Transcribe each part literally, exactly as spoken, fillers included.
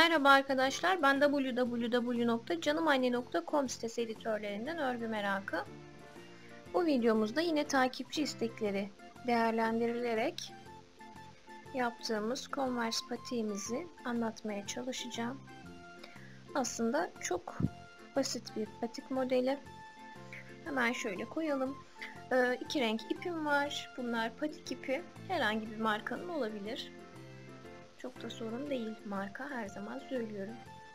Merhaba arkadaşlar, ben w w w nokta canımanne nokta com sitesi editörlerinden Örgü Merakı. Bu videomuzda yine takipçi istekleri değerlendirilerek yaptığımız Converse patiğimizi anlatmaya çalışacağım. Aslında çok basit bir patik modeli. Hemen şöyle koyalım. Ee, iki renk ipim var. Bunlar patik ipi. Herhangi bir markanın olabilir. Çok da sorun değil marka, her zaman söylüyorum.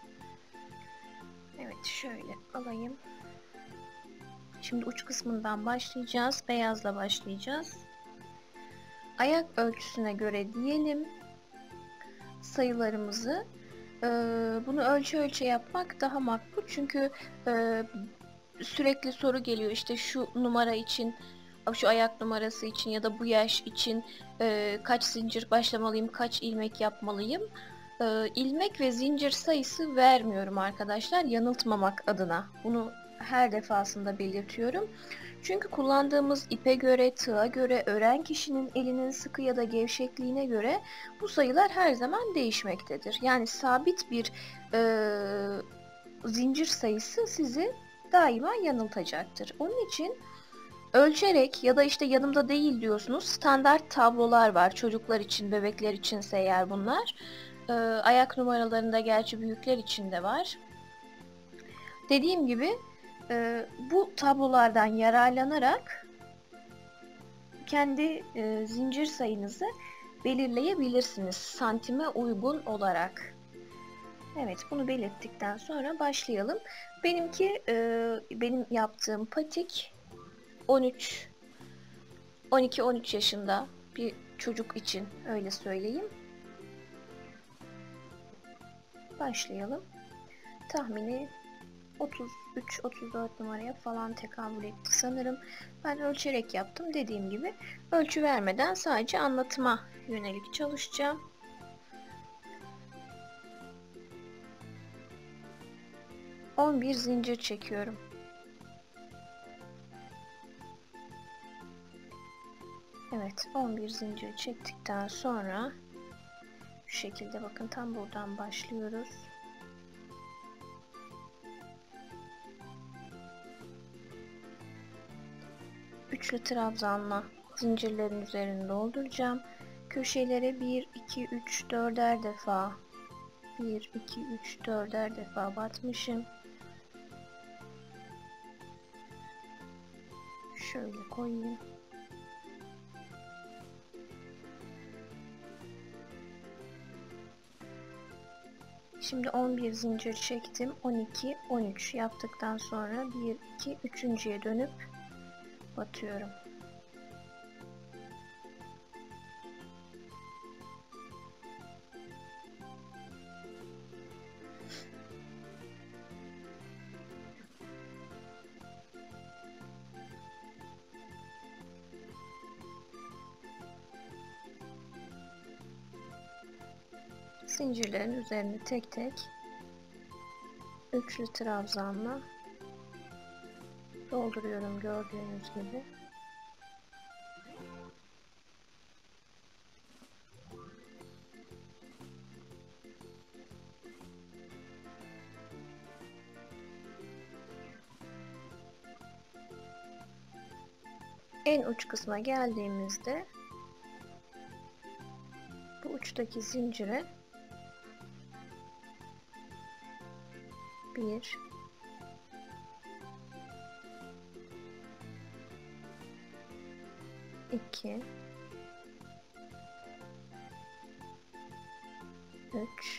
Evet, şöyle alayım. Şimdi uç kısmından başlayacağız. Beyazla başlayacağız. Ayak ölçüsüne göre diyelim sayılarımızı. Ee, bunu ölçü ölçü yapmak daha makbul. Çünkü e, sürekli soru geliyor. İşte şu numara için, şu ayak numarası için ya da bu yaş için e, kaç zincir başlamalıyım, kaç ilmek yapmalıyım. E, ilmek ve zincir sayısı vermiyorum arkadaşlar, yanıltmamak adına. Bunu her defasında belirtiyorum. Çünkü kullandığımız ipe göre, tığa göre, ören kişinin elinin sıkı ya da gevşekliğine göre bu sayılar her zaman değişmektedir. Yani sabit bir e, zincir sayısı sizi daima yanıltacaktır. Onun için ölçerek ya da işte yanımda değil diyorsunuz, standart tablolar var çocuklar için, bebekler içinse eğer bunlar. Ee, ayak numaralarında gerçi büyükler için de var. Dediğim gibi e, bu tablolardan yararlanarak kendi e, zincir sayınızı belirleyebilirsiniz santime uygun olarak. Evet, bunu belirttikten sonra başlayalım. Benimki e, benim yaptığım patik on üç on iki on üç yaşında bir çocuk için, öyle söyleyeyim. Başlayalım. Tahmini otuz üç otuz dört numaraya falan tekabül etti sanırım. Ben ölçerek yaptım. Dediğim gibi ölçü vermeden sadece anlatıma yönelik çalışacağım. on bir zincir çekiyorum. Evet, on bir zincir çektikten sonra şu şekilde, bakın, tam buradan başlıyoruz. Üçlü trabzanla zincirlerin üzerine dolduracağım. Köşelere bir iki üç dörder defa bir iki üç dörder defa batmışım. Şöyle koyayım. Şimdi on bir zincir çektim. on iki on üç yaptıktan sonra bir iki üçüncüye dönüp batıyorum. Zincirlerin üzerine tek tek üçlü trabzanla dolduruyorum, gördüğünüz gibi. En uç kısma geldiğimizde bu uçtaki zincire bir iki üç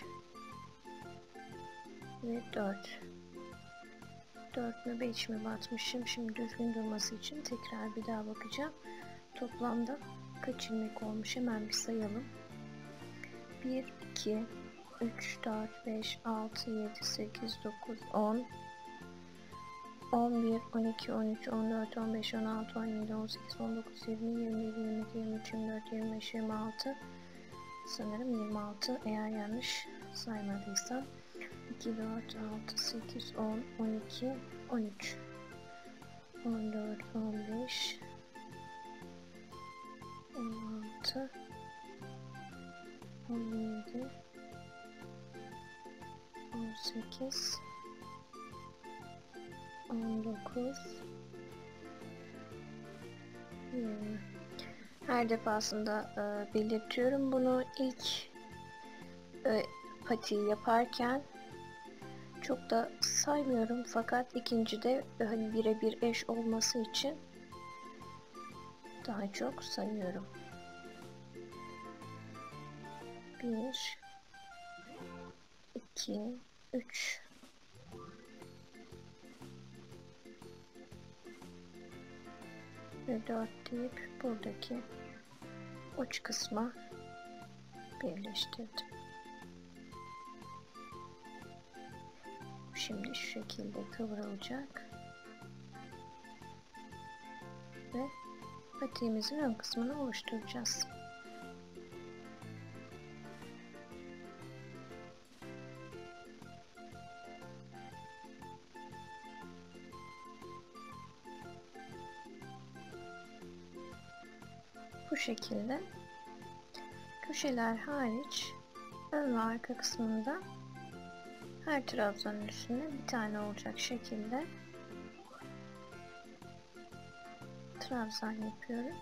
ve dört. dört mü beş mi batmışım? Şimdi düzgün durması için tekrar bir daha bakacağım. Toplamda kaç ilmek olmuş? Hemen bir sayalım. bir iki üç dört beş altı yedi sekiz dokuz on on bir on iki on üç on dört on beş on altı on yedi on sekiz on dokuz yirmi yirmi bir yirmi iki yirmi üç yirmi dört yirmi beş yirmi altı, sanırım yirmi altı, eğer yanlış saymadıysam. iki dört altı sekiz on on iki on üç on dört on beş on altı on yedi sekiz, on dokuz, yirmi. Her defasında e, belirtiyorum bunu. İlk e, patiyi yaparken çok da saymıyorum, fakat ikincide hani birebir eş olması için daha çok sayıyorum. bir, iki, üç. Ve dört deyip buradaki uç kısma birleştirdim. Şimdi şu şekilde kıvrılacak ve patiğimizin ön kısmını oluşturacağız. Bu şekilde köşeler hariç ön ve arka kısmında her trabzanın üstünde bir tane olacak şekilde trabzan yapıyoruz.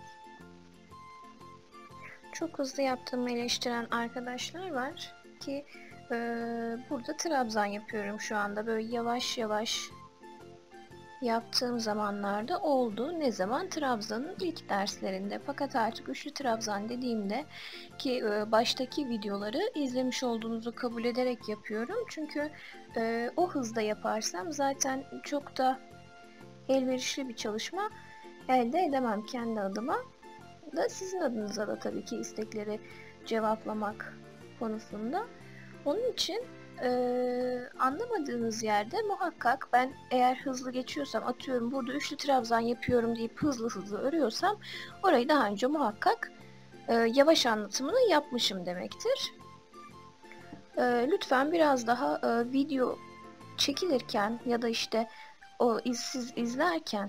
Çok hızlı yaptığımı eleştiren arkadaşlar var ki e, burada trabzan yapıyorum şu anda. Böyle yavaş yavaş yaptığım zamanlarda oldu. Ne zaman? Trabzanın ilk derslerinde. Fakat artık üçlü trabzan dediğimde ki e, baştaki videoları izlemiş olduğunuzu kabul ederek yapıyorum. Çünkü e, o hızda yaparsam zaten çok da elverişli bir çalışma elde edemem kendi adıma. Da sizin adınıza da tabii ki istekleri cevaplamak konusunda. Onun için Ee, anlamadığınız yerde muhakkak, ben eğer hızlı geçiyorsam, atıyorum burada üçlü trabzan yapıyorum deyip hızlı hızlı örüyorsam, orayı daha önce muhakkak e, yavaş anlatımını yapmışım demektir. E, lütfen biraz daha e, video çekilirken ya da işte o siz izlerken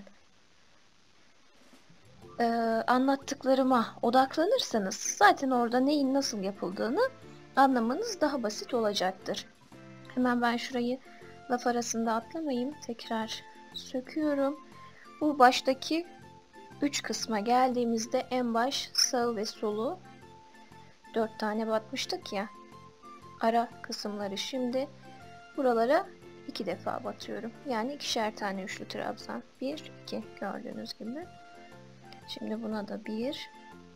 e, anlattıklarıma odaklanırsanız zaten orada neyin nasıl yapıldığını anlamanız daha basit olacaktır. Hemen ben şurayı laf arasında atlamayayım. Tekrar söküyorum. Bu baştaki üç kısma geldiğimizde en baş sağ ve solu dört tane batmıştık ya. Ara kısımları şimdi buralara iki defa batıyorum. Yani ikişer tane üçlü trabzan. bir, iki gördüğünüz gibi. Şimdi buna da bir,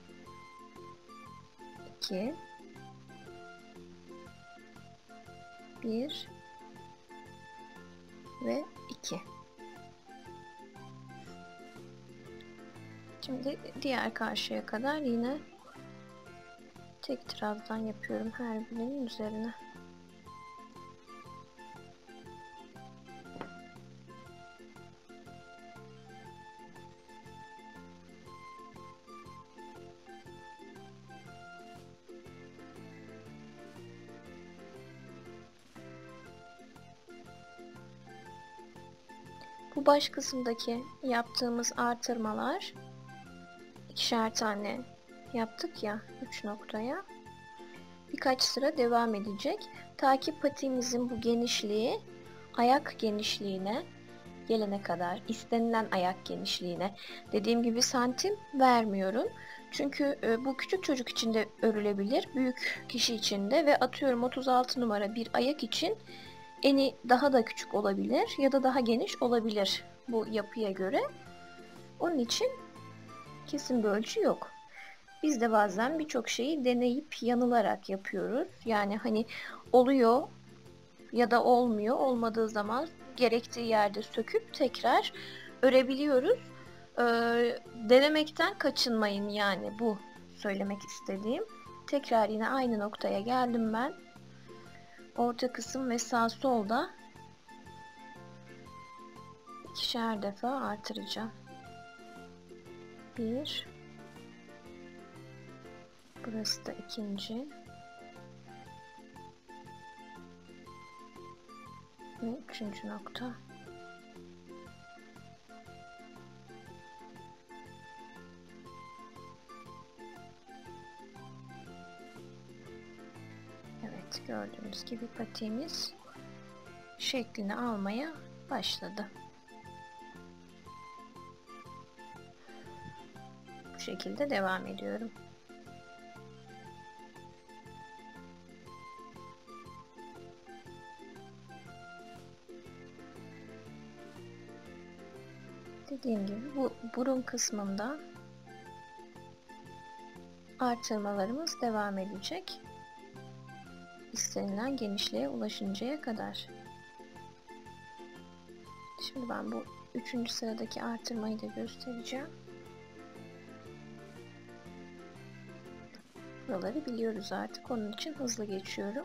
iki, bir ve iki. Şimdi diğer karşıya kadar yine tek trabzan yapıyorum her birinin üzerine. Bu baş kısımdaki yaptığımız artırmalar, ikişer tane yaptık ya üç noktaya, birkaç sıra devam edecek. Ta ki patiğimizin bu genişliği ayak genişliğine gelene kadar, istenilen ayak genişliğine. Dediğim gibi santim vermiyorum. Çünkü bu küçük çocuk için de örülebilir, büyük kişi için de, ve atıyorum otuz altı numara bir ayak için eni daha da küçük olabilir ya da daha geniş olabilir bu yapıya göre. Onun için kesin bir ölçü yok. Biz de bazen birçok şeyi deneyip yanılarak yapıyoruz. Yani hani oluyor ya da olmuyor. Olmadığı zaman gerektiği yerde söküp tekrar örebiliyoruz. Ee, denemekten kaçınmayın, yani bu söylemek istediğim. Tekrar yine aynı noktaya geldim ben. Orta kısım ve sağ solda ikişer defa artıracağım. Bir, burası da ikinci ve üçüncü nokta. Evet, gördüğünüz gibi patiğimiz şeklini almaya başladı. Bu şekilde devam ediyorum. Dediğim gibi bu burun kısmında artırmalarımız devam edecek. İstenilen genişliğe ulaşıncaya kadar. Şimdi ben bu üçüncü sıradaki artırmayı da göstereceğim. Buraları biliyoruz artık. Onun için hızlı geçiyorum.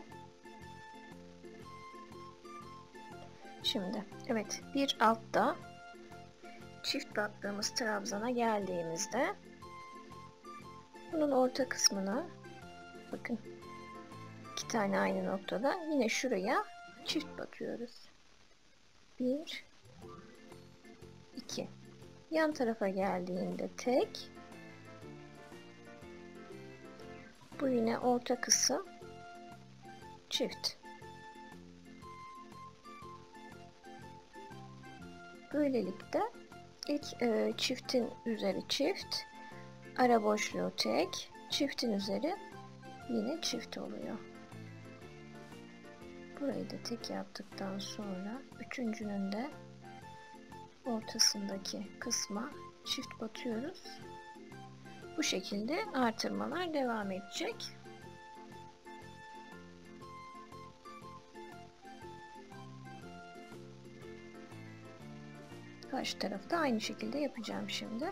Şimdi evet, bir altta çift battığımız trabzana geldiğimizde bunun orta kısmına bakın, iki tane aynı noktada yine şuraya çift batıyoruz. Bir, iki. Yan tarafa geldiğinde tek. Bu yine orta kısım çift. Böylelikle ilk e, çiftin üzeri çift, ara boşluğu tek, çiftin üzeri yine çift oluyor. Burayı da tek yaptıktan sonra üçüncünün de ortasındaki kısma çift batıyoruz. Bu şekilde artırmalar devam edecek. Karşı tarafı da aynı şekilde yapacağım şimdi.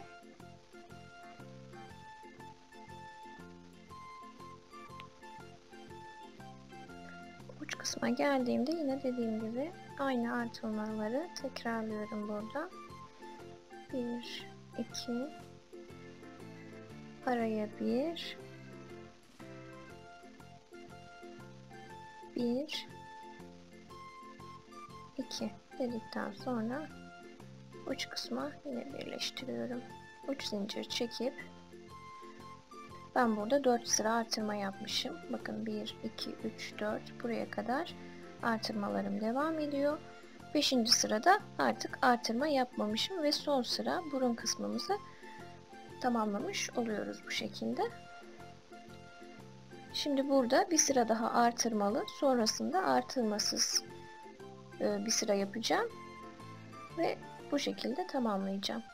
Uç kısma geldiğimde yine dediğim gibi aynı artırmaları tekrarlıyorum burada. bir, iki, araya bir, bir, iki dedikten sonra uç kısma yine birleştiriyorum. Uç zincir çekip ben burada dört sıra artırma yapmışım. Bakın bir, iki, üç, dört buraya kadar artırmalarım devam ediyor. beşinci sırada artık artırma yapmamışım ve son sıra burun kısmımızı tamamlamış oluyoruz bu şekilde. Şimdi burada bir sıra daha artırmalı, sonrasında artırmasız bir sıra yapacağım ve bu şekilde tamamlayacağım.